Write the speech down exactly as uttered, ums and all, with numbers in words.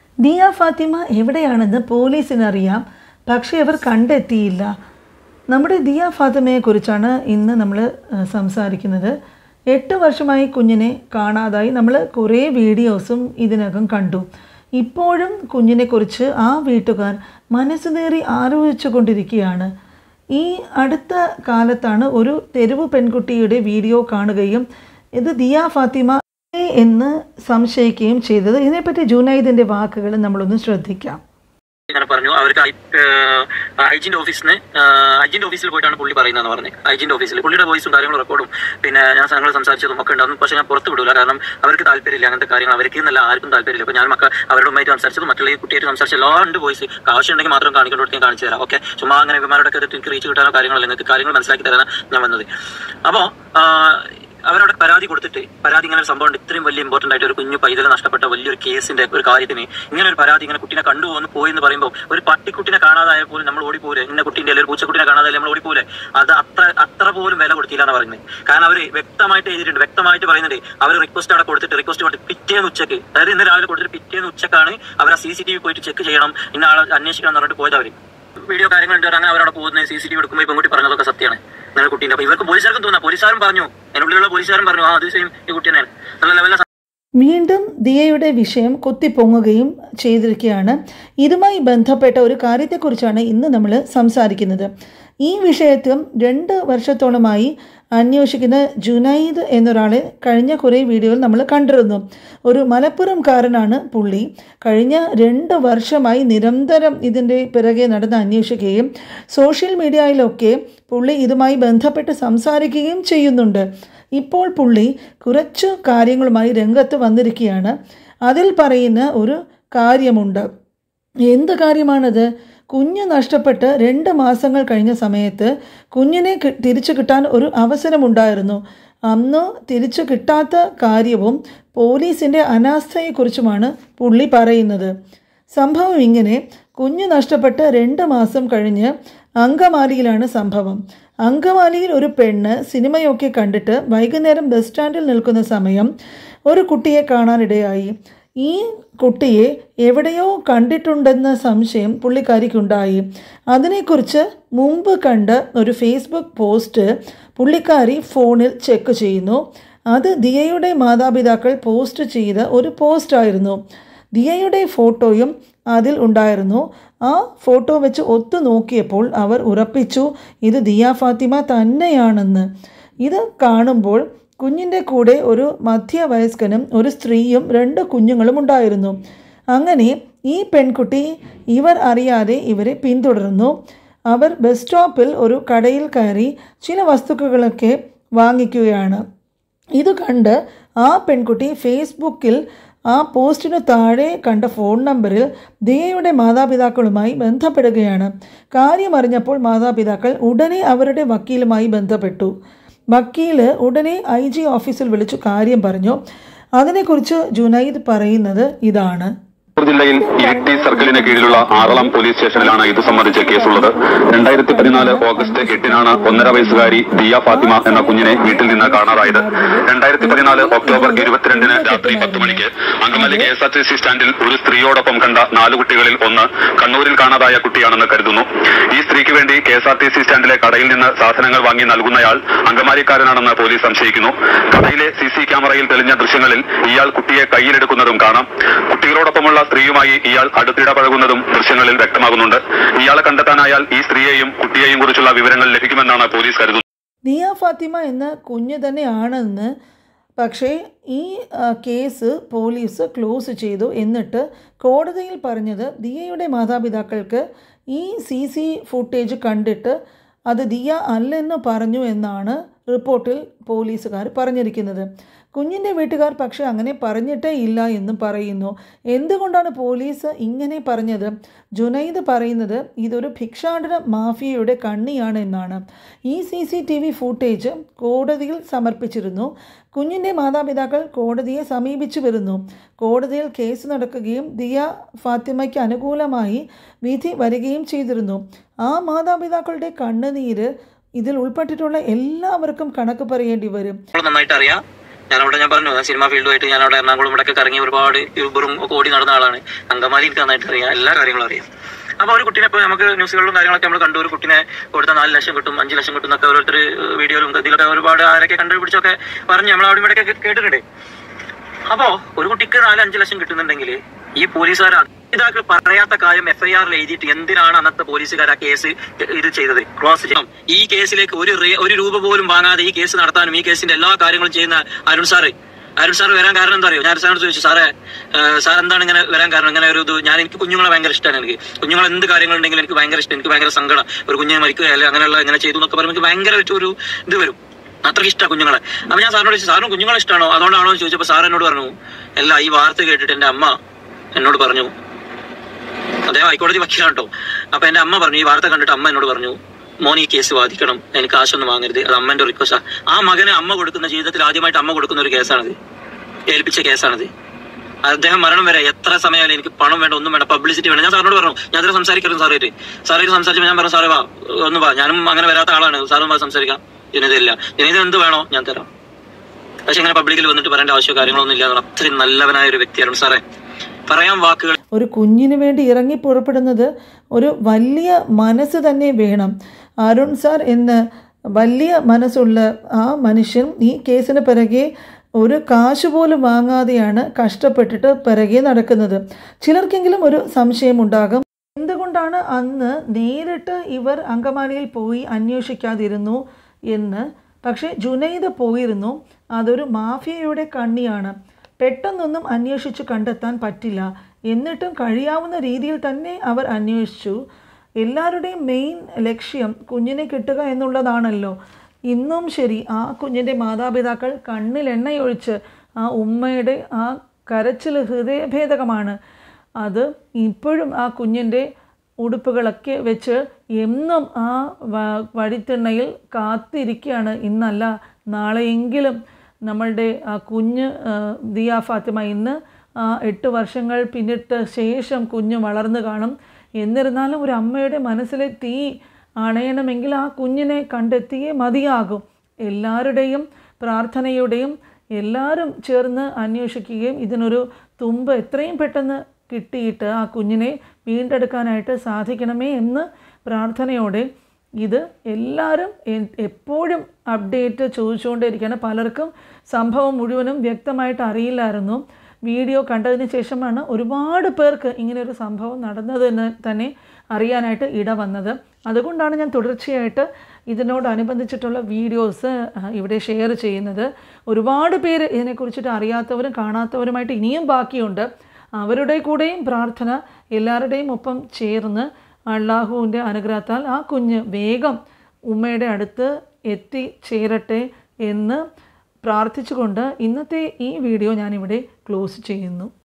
ദിയ ഫാത്തിമ എവിടെയാണെന്ന് പോലീസിനറിയാം, പക്ഷേ അവർ കണ്ടെത്തിയില്ല. നമ്മുടെ ദിയ ഫാത്തിമയെക്കുറിച്ചാണ് ഇന്ന് നമ്മൾ സംസാരിക്കുന്നത്. എട്ട് വർഷമായി കുഞ്ഞിനെ കാണാതായി. നമ്മൾ കുറേ വീഡിയോസും ഇതിനകം കണ്ടു. ഇപ്പോഴും കുഞ്ഞിനെക്കുറിച്ച് ആ വീട്ടുകാർ മനസ്സുനേറി ആലോചിച്ചു കൊണ്ടിരിക്കുകയാണ്. ഈ അടുത്ത കാലത്താണ് ഒരു തെരുവ് പെൺകുട്ടിയുടെ വീഡിയോ കാണുകയും ഇത് ദിയ ഫാത്തിമ എന്ന് സംശയിക്കുകയും ചെയ്തത്. ഇതിനെപ്പറ്റി ജുനൈദിന്റെ വാക്കുകൾ നമ്മളൊന്ന് ശ്രദ്ധിക്കാം. ഇങ്ങനെ പറഞ്ഞു, അവർക്ക് ഐജിന്റെ ഓഫീസിന് ഐജിന്റെ ഓഫീസിൽ പോയിട്ടാണ് പുള്ളി പറയുന്നതെന്ന് പറഞ്ഞു. ഐജിന്റെ ഓഫീസിൽ പുള്ളിയുടെ വോയിസും കാര്യങ്ങളും റെക്കോർഡും പിന്നെ ഞാൻ ഞങ്ങൾ സംസാരിച്ചതും ഒക്കെ ഉണ്ടാകും. പക്ഷേ ഞാൻ പുറത്ത് വിടില്ല, കാരണം അവർക്ക് താല്പര്യമില്ല അങ്ങനത്തെ കാര്യങ്ങൾ. അവർക്ക് എന്നല്ല ആർക്കും താല്പര്യമില്ല. അപ്പോൾ ഞാൻ മക്ക അവരുടെ ഉമ്മയായിട്ട് സംസാരിച്ചതും മറ്റുള്ള ഈ കുട്ടിയായിട്ട് സംസാരിച്ച എല്ലാ ഉണ്ട് വോയിസ്. ആവശ്യമുണ്ടെങ്കിൽ മാത്രം കാണിക്കേണ്ടത് ഞാൻ കാണിച്ചു തരാം. ഓക്കെ, ചുമ്മാ അങ്ങനെ ഇവന്മാരോടൊക്കെ എനിക്ക് റീച്ച് കിട്ടാനോ കാര്യങ്ങളല്ല, നിങ്ങൾക്ക് കാര്യങ്ങൾ മനസ്സിലാക്കി തരാനാണ് ഞാൻ വന്നത്. അപ്പോൾ അവരോട് പരാതി കൊടുത്തിട്ട് പരാതി ഇങ്ങനെ ഒരു സംഭവം, ഇത്രയും വലിയ ഇമ്പോർട്ടന്റ് ആയിട്ട് ഒരു കുഞ്ഞു പൈതലെ നഷ്ടപ്പെട്ട വലിയൊരു കേസിന്റെ ഒരു കാര്യത്തിന് ഇങ്ങനെ ഒരു പരാതി, ഇങ്ങനെ കുട്ടീനെ കണ്ടുപോകുന്നു പോയി എന്ന് പറയുമ്പോൾ ഒരു പട്ടിക്കുട്ടിനെ കാണാതായ പോലും നമ്മൾ ഓടിപ്പോരെ, ഇന്ന കുട്ടീൻ്റെ അല്ലെങ്കിൽ ഒരു പൂച്ചക്കുട്ടിനെ കാണാതായാലും നമ്മൾ ഓടിപ്പോലെ. അത് അത്ര അത്ര പോലും വില കൊടുക്കില്ല എന്ന് പറയുന്നത്. കാരണം അവർ വ്യക്തമായിട്ട് എഴുതിയിട്ടുണ്ട്, വ്യക്തമായിട്ട് പറയുന്നുണ്ട്. അവർ റിക്വസ്റ്റ് അവിടെ കൊടുത്തിട്ട് റിക്വസ്റ്റ് കൊടുത്ത് പിറ്റേന്ന് ഉച്ചക്ക്, അതായത് ഇന്ന് രാവിലെ കൊടുത്തിട്ട് പിറ്റേന്ന് ഉച്ചക്കാണ് അവർ ആ സി സി ടി വി പോയിട്ട് ചെക്ക് ചെയ്യണം, ഇന്ന ആളെ അന്വേഷിക്കണം എന്ന് പറഞ്ഞിട്ട് പോയത്. അവർ വീഡിയോ കാര്യങ്ങളുണ്ട്, അങ്ങനെ അവരവിടെ പോകുന്നത് സി സി ടി വി എടുക്കുമ്പോൾ ഈ പെൺകുട്ടി പറഞ്ഞതൊക്കെ സത്യമാണ്. നിങ്ങളുടെ കുട്ടീൻ്റെ അപ്പോൾ ഇവർക്ക് പോലീസുകാർക്കും തോന്നാം, പോലീസുകാരും പറഞ്ഞു, അതിനുള്ളിലുള്ള പോലീസുകാരും പറഞ്ഞു ആ അത് സെയിം ഈ കുട്ടി തന്നെയാണ് നല്ല ലെവലിൽ. വീണ്ടും ദിയയുടെ വിഷയം കുത്തിപ്പൊങ്ങുകയും ചെയ്തിരിക്കുകയാണ്. ഇതുമായി ബന്ധപ്പെട്ട ഒരു കാര്യത്തെക്കുറിച്ചാണ് ഇന്ന് നമ്മൾ സംസാരിക്കുന്നത്. ഈ വിഷയത്തിൽ രണ്ട് വർഷത്തോളമായി അന്വേഷിക്കുന്ന ജുനൈദ് എന്നൊരാളെ കഴിഞ്ഞ കുറേ വീഡിയോയിൽ നമ്മൾ കണ്ടിരുന്നു. ഒരു മലപ്പുറംകാരനാണ് പുള്ളി. കഴിഞ്ഞ രണ്ട് വർഷമായി നിരന്തരം ഇതിൻ്റെ പിറകെ നടന്ന് അന്വേഷിക്കുകയും സോഷ്യൽ മീഡിയയിലൊക്കെ പുള്ളി ഇതുമായി ബന്ധപ്പെട്ട് സംസാരിക്കുകയും ചെയ്യുന്നുണ്ട്. ഇപ്പോൾ പുള്ളി കുറച്ച് കാര്യങ്ങളുമായി രംഗത്ത് വന്നിരിക്കുകയാണ്. അതിൽ പറയുന്ന ഒരു കാര്യമുണ്ട്. എന്ത് കാര്യമാണത്? കുഞ്ഞ് നഷ്ടപ്പെട്ട് രണ്ട് മാസങ്ങൾ കഴിഞ്ഞ സമയത്ത് കുഞ്ഞിനെ തിരിച്ചു കിട്ടാൻ ഒരു അവസരമുണ്ടായിരുന്നു. അന്ന് തിരിച്ചു കിട്ടാത്ത കാര്യവും പോലീസിൻ്റെ അനാസ്ഥയെക്കുറിച്ചുമാണ് പുള്ളി പറയുന്നത്. സംഭവം ഇങ്ങനെ: കുഞ്ഞ് നഷ്ടപ്പെട്ട് രണ്ട് മാസം കഴിഞ്ഞ് അങ്കമാലിയിലാണ് സംഭവം. അങ്കമാലിയിൽ ഒരു പെണ്ണ് സിനിമയൊക്കെ കണ്ടിട്ട് വൈകുന്നേരം ബസ് സ്റ്റാൻഡിൽ നിൽക്കുന്ന സമയം ഒരു കുട്ടിയെ കാണാനിടയായി. ഈ കുട്ടിയെ എവിടെയോ കണ്ടിട്ടുണ്ടെന്ന സംശയം പുള്ളിക്കാരിക്കുണ്ടായി. അതിനെക്കുറിച്ച് മുമ്പ് കണ്ട ഒരു ഫേസ്ബുക്ക് പോസ്റ്റ് പുള്ളിക്കാരി ഫോണിൽ ചെക്ക് ചെയ്യുന്നു. അത് ദിയയുടെ മാതാപിതാക്കൾ പോസ്റ്റ് ചെയ്ത ഒരു പോസ്റ്റായിരുന്നു. ദിയയുടെ ഫോട്ടോയും അതിൽ ഉണ്ടായിരുന്നു. ആ ഫോട്ടോ വെച്ച് ഒത്തു നോക്കിയപ്പോൾ അവർ ഉറപ്പിച്ചു ഇത് ദിയ ഫാത്തിമ തന്നെയാണെന്ന്. ഇത് കാണുമ്പോൾ കുഞ്ഞിൻ്റെ കൂടെ ഒരു മധ്യവയസ്കനും ഒരു സ്ത്രീയും രണ്ട് കുഞ്ഞുങ്ങളും ഉണ്ടായിരുന്നു. അങ്ങനെ ഈ പെൺകുട്ടി ഇവർ അറിയാതെ ഇവരെ പിന്തുടർന്നു. അവർ ബസ് സ്റ്റോപ്പിൽ ഒരു കടയിൽ കയറി ചില വസ്തുക്കളൊക്കെ വാങ്ങിക്കുകയാണ്. ഇത് കണ്ട് ആ പെൺകുട്ടി ഫേസ്ബുക്കിൽ ആ പോസ്റ്റിന് താഴെ കണ്ട ഫോൺ നമ്പറിൽ ദിയയുടെ മാതാപിതാക്കളുമായി ബന്ധപ്പെടുകയാണ്. കാര്യമറിഞ്ഞപ്പോൾ മാതാപിതാക്കൾ ഉടനെ അവരുടെ വക്കീലുമായി ബന്ധപ്പെട്ടു. വക്കീൽ ഉടനെ ഐ ജി ഓഫീസിൽ വിളിച്ചു കാര്യം പറഞ്ഞു. അതിനെക്കുറിച്ച് ജുനൈദ് പറയുന്നത് ഇതാണ്. ജില്ലയിൽ ഇരിട്ടി സർക്കിളിന് കീഴിലുള്ള ആറളം പോലീസ് സ്റ്റേഷനിലാണ് ഇത് സംബന്ധിച്ച കേസുള്ളത്. രണ്ടായിരത്തി പതിനാല് ഓഗസ്റ്റ് എട്ടിനാണ് ഒന്നര വയസ്സുകാരി ദിയ ഫാത്തിമ എന്ന കുഞ്ഞിനെ വീട്ടിൽ നിന്ന് കാണാതായത്. രണ്ടായിരത്തി പതിനാല് ഒക്ടോബർ ഇരുപത്തിരണ്ടിന് രാത്രി പത്ത് മണിക്ക് Angamaly K S R T C സ്റ്റാൻഡിൽ ഒരു സ്ത്രീയോടൊപ്പം കണ്ട നാല് കുട്ടികളിൽ ഒന്ന് കണ്ണൂരിൽ കാണാതായ കുട്ടിയാണെന്ന് കരുതുന്നു. ഈ സ്ത്രീക്ക് വേണ്ടി K S R T C സ്റ്റാൻഡിലെ കടയിൽ നിന്ന് സാധനങ്ങൾ വാങ്ങി നൽകുന്നയാൾ അങ്കമാലിക്കാരനാണെന്ന് പോലീസ് സംശയിക്കുന്നു. കടയിലെ സി സി ക്യാമറയിൽ തെളിഞ്ഞ ദൃശ്യങ്ങളിൽ ഇയാൾ കുട്ടിയെ കയ്യിലെടുക്കുന്നതും കാണാം. കുട്ടികളോടൊപ്പമുള്ള സ്ത്രീയുമായി ഇയാൾ അടുത്തിടപഴകുന്നതും ദൃശ്യങ്ങളിൽ വ്യക്തമാകുന്നുണ്ട്. ഇയാളെ കണ്ടെത്താനായാൽ ഈ സ്ത്രീയെയും കുട്ടിയെയും കുറിച്ചുള്ള വിവരങ്ങൾ ലഭിക്കുമെന്നാണ് പോലീസ് കരുതുന്നത്. ദിയ ഫാത്തിമ എന്ന കുഞ്ഞ് തന്നെയാണെന്ന് പക്ഷേ ഈ കേസ് പോലീസ് ക്ലോസ് ചെയ്തു. എന്നിട്ട് കോടതിയിൽ പറഞ്ഞത് ദിയയുടെ മാതാപിതാക്കൾക്ക് ഈ സി സി ഫുട്ടേജ് കണ്ടിട്ട് അത് ദിയ അല്ലെന്ന് പറഞ്ഞു എന്നാണ് റിപ്പോർട്ടിൽ പോലീസുകാർ പറഞ്ഞിരിക്കുന്നത്. കുഞ്ഞിൻ്റെ വീട്ടുകാർ പക്ഷേ അങ്ങനെ പറഞ്ഞിട്ടേ ഇല്ല എന്നും പറയുന്നു. എന്തുകൊണ്ടാണ് പോലീസ് ഇങ്ങനെ പറഞ്ഞത്? ജുനൈദ് പറയുന്നത് ഇതൊരു ഭിക്ഷാടന മാഫിയയുടെ കണ്ണിയാണ് എന്നാണ്. ഈ C C T V footage കോടതിയിൽ സമർപ്പിച്ചിരുന്നു. കുഞ്ഞിൻ്റെ മാതാപിതാക്കൾ കോടതിയെ സമീപിച്ചു വരുന്നു. കോടതിയിൽ കേസ് നടക്കുകയും ദിയ ഫാത്തിമയ്ക്ക് അനുകൂലമായി വിധി വരികയും ചെയ്തിരുന്നു. ആ മാതാപിതാക്കളുടെ കണ്ണുനീര് ഇതിൽ ഉൾപ്പെട്ടിട്ടുള്ള എല്ലാവർക്കും കണക്ക് പറയേണ്ടി വരും. നന്നായിട്ട് അറിയാം ഞാനവിടെ ഞാൻ പറഞ്ഞു സിനിമ ഫീൽഡുമായിട്ട് ഞാൻ അവിടെ എറണാകുളം ഇവിടെയൊക്കെ കറങ്ങി ഒരുപാട് യൂബറും ഒക്കെ ഓടി നടന്ന ആളാണ്. അങ്കമാലി എനിക്ക് നന്നായിട്ട് അറിയാം, എല്ലാ കാര്യങ്ങളും അറിയാം. അപ്പോൾ ഒരു കുട്ടീനെ ഇപ്പോൾ നമുക്ക് ന്യൂസുകളിലും കാര്യങ്ങളൊക്കെ നമ്മൾ കണ്ടു, ഒരു കുട്ടീനെ കൊടുത്ത നാല് ലക്ഷം കിട്ടും അഞ്ച് ലക്ഷം കിട്ടും എന്നൊക്കെ ഓരോരുത്തർ വീഡിയോയിലും ഇതിലൊക്കെ ഒരുപാട് ആരൊക്കെ കണ്ടുപിടിച്ചൊക്കെ പറഞ്ഞ് നമ്മൾ അവിടെ ഇവിടെയൊക്കെ കേട്ടിട്ടുണ്ട്. അപ്പോൾ ഒരു കുട്ടിക്ക് നാല് അഞ്ച് ലക്ഷം കിട്ടുന്നുണ്ടെങ്കിൽ ഈ പോലീസുകാർ ഇതാക്കൾ പറയാത്ത കാര്യം എഫ് ഐ ആറിൽ എഴുതിയിട്ട് എന്തിനാണ് അന്നത്തെ പോലീസുകാർ ആ കേസ് ഇത് ചെയ്തത്? ക്ലോസ് ചെയ്യണം. ഈ കേസിലേക്ക് ഒരു ഒരു രൂപ പോലും വാങ്ങാതെ ഈ കേസ് നടത്താനും ഈ കേസിന്റെ എല്ലാ കാര്യങ്ങളും ചെയ്യുന്ന അരുൺ സാറ് അരുൺ സാർ വരാൻ കാരണം എന്താ അറിയോ? ഞാൻ സാറിനോട് ചോദിച്ചു, സാറേ സാർ എന്താണ് ഇങ്ങനെ വരാൻ കാരണം? ഇങ്ങനെ ഒരു ഇത് ഞാൻ എനിക്ക് കുഞ്ഞുങ്ങളെ ഭയങ്കര ഇഷ്ടമാണ്. എനിക്ക് കുഞ്ഞുങ്ങൾ എന്ത് കാര്യങ്ങളുണ്ടെങ്കിലും എനിക്ക് ഭയങ്കര ഇഷ്ടം, എനിക്ക് ഭയങ്കര സങ്കടം. ഒരു കുഞ്ഞിനെ മരിക്കുക അല്ലെ അങ്ങനെയുള്ള ഇങ്ങനെ ചെയ്തു എന്നൊക്കെ പറയുമ്പോൾ എനിക്ക് ഭയങ്കരമായിട്ട് ഒരു ഇത് വരും, അത്രയ്ക്ക് ഇഷ്ടമാണ് കുഞ്ഞുങ്ങളെ. അപ്പൊ ഞാൻ സാറിനോട് ചോദിച്ചു, സാറിന് കുഞ്ഞുങ്ങളെ ഇഷ്ടമാണോ അതുകൊണ്ടാണോ എന്ന് ചോദിച്ചപ്പോൾ സാർ എന്നോട് പറഞ്ഞു, അല്ല ഈ വാർത്ത കേട്ടിട്ട് എൻ്റെ അമ്മ എന്നോട് പറഞ്ഞു, അദ്ദേഹം ഹൈക്കോടതി വക്കീലാണ് കേട്ടോ. അപ്പൊ എന്റെ അമ്മ പറഞ്ഞു, ഈ വാർത്ത കണ്ടിട്ട് അമ്മ എന്നോട് പറഞ്ഞു, മോൻ ഈ കേസ് വാദിക്കണം, എനിക്ക് കാശൊന്നും വാങ്ങരുത്, അത് അമ്മന്റെ റിക്വസ്റ്റാ. ആ മകനെ അമ്മ കൊടുക്കുന്ന ജീവിതത്തിൽ ആദ്യമായിട്ട് അമ്മ കൊടുക്കുന്ന ഒരു കേസാണിത്, ഏൽപ്പിച്ച കേസാണിത്. അദ്ദേഹം മരണം വരെ എത്ര സമയമായാലും എനിക്ക് പണം വേണ്ട, ഒന്നും വേണ്ട, പബ്ലിസിറ്റി വേണ്ട. ഞാൻ സാറിനോട് പറഞ്ഞു, ഞാൻ അതിൽ സംസാരിക്കരുത് സാറേറ്റ് സാറേറ്റ് സംസാരിച്ചപ്പോൾ ഞാൻ പറഞ്ഞു, സാറേ വാ ഒന്ന് വാ, ഞാനും അങ്ങനെ വരാത്ത ആളാണ്, സാറും വാ സംസാരിക്കാം. ജനതയില്ല, ജനത എന്ത് വേണോ ഞാൻ തരാം, പക്ഷെ ഇങ്ങനെ പബ്ലിക്കിൽ വന്നിട്ട് പറയേണ്ട ആവശ്യമോ കാര്യങ്ങളൊന്നും ഇല്ല. അത്രയും നല്ലവനായ ഒരു വ്യക്തിയാണ് സാറേ. പറയാൻ വാക്കുകൾ. ഒരു കുഞ്ഞിന് വേണ്ടി ഇറങ്ങി പുറപ്പെടുന്നത് ഒരു വലിയ മനസ്സ് തന്നെ വേണം. അരുൺ സാർ എന്ന വലിയ മനസ്സുള്ള ആ മനുഷ്യൻ ഈ കേസിന് പിറകെ ഒരു കാശ് പോലും വാങ്ങാതെയാണ് കഷ്ടപ്പെട്ടിട്ട് പിറകെ നടക്കുന്നത്. ചിലർക്കെങ്കിലും ഒരു സംശയമുണ്ടാകും, എന്തുകൊണ്ടാണ് അന്ന് നേരിട്ട് ഇവർ അങ്കമാലിയിൽ പോയി അന്വേഷിക്കാതിരുന്നു എന്ന്. പക്ഷേ ജുനൈദ് പോയിരുന്നു, അതൊരു മാഫിയയുടെ കണ്ണിയാണ്. പെട്ടെന്നൊന്നും അന്വേഷിച്ചു കണ്ടെത്താൻ പറ്റില്ല, എന്നിട്ടും കഴിയാവുന്ന രീതിയിൽ തന്നെ അവർ അന്വേഷിച്ചു. എല്ലാവരുടെയും മെയിൻ ലക്ഷ്യം കുഞ്ഞിനെ കിട്ടുക എന്നുള്ളതാണല്ലോ. ഇന്നും ശരി ആ കുഞ്ഞിൻ്റെ മാതാപിതാക്കൾ കണ്ണിൽ എണ്ണയൊഴിച്ച് ആ ഉമ്മയുടെ ആ കരച്ചിൽ ഹൃദയഭേദകമാണ്. അത് ഇപ്പോഴും ആ കുഞ്ഞിൻ്റെ ഉടുപ്പുകളൊക്കെ വെച്ച് എന്നും ആ വഴിത്തിണ്ണയിൽ കാത്തിരിക്കുകയാണ്. ഇന്നല്ല നാളെയെങ്കിലും നമ്മളുടെ ആ കുഞ്ഞ് ദിയ ഫാത്തിമ, ഇന്ന് ആ എട്ട് വർഷങ്ങൾ പിന്നിട്ട ശേഷം കുഞ്ഞ് വളർന്നു കാണും. എന്നിരുന്നാലും ഒരു അമ്മയുടെ മനസ്സിലെ തീ അണയണമെങ്കിൽ ആ കുഞ്ഞിനെ കണ്ടെത്തിയേ മതിയാകും. എല്ലാവരുടെയും പ്രാർത്ഥനയുടെയും എല്ലാവരും ചേർന്ന് അന്വേഷിക്കുകയും ഇതിനൊരു തുമ്പ് എത്രയും പെട്ടെന്ന് കിട്ടിയിട്ട് ആ കുഞ്ഞിനെ വീണ്ടെടുക്കാനായിട്ട് സാധിക്കണമേ എന്ന് പ്രാർത്ഥനയോടെ ഇത് എല്ലാവരും എപ്പോഴും അപ്ഡേറ്റ് ചോദിച്ചുകൊണ്ടേയിരിക്കുകയാണ്. പലർക്കും സംഭവം മുഴുവനും വ്യക്തമായിട്ട് അറിയില്ലായിരുന്നു. വീഡിയോ കണ്ടതിന് ശേഷമാണ് ഒരുപാട് പേർക്ക് ഇങ്ങനെയൊരു സംഭവം നടന്നതെന്ന് തന്നെ അറിയാനായിട്ട് ഇട വന്നത്. അതുകൊണ്ടാണ് ഞാൻ തുടർച്ചയായിട്ട് ഇതിനോടനുബന്ധിച്ചിട്ടുള്ള വീഡിയോസ് ഇവിടെ ഷെയർ ചെയ്യുന്നത്. ഒരുപാട് പേര് ഇതിനെക്കുറിച്ചിട്ട് അറിയാത്തവരും കാണാത്തവരുമായിട്ട് ഇനിയും ബാക്കിയുണ്ട്. അവരുടെ കൂടെയും പ്രാർത്ഥന എല്ലാവരുടെയും ഒപ്പം ചേർന്ന് അള്ളാഹുവിൻ്റെ അനുഗ്രഹത്താൽ ആ കുഞ്ഞ് വേഗം ഉമ്മയുടെ അടുത്ത് എത്തിച്ചേരട്ടെ എന്ന് പ്രാർത്ഥിച്ചുകൊണ്ട് ഇന്നത്തെ ഈ വീഡിയോ ഞാനിവിടെ ക്ലോസ് ചെയ്യുന്നു.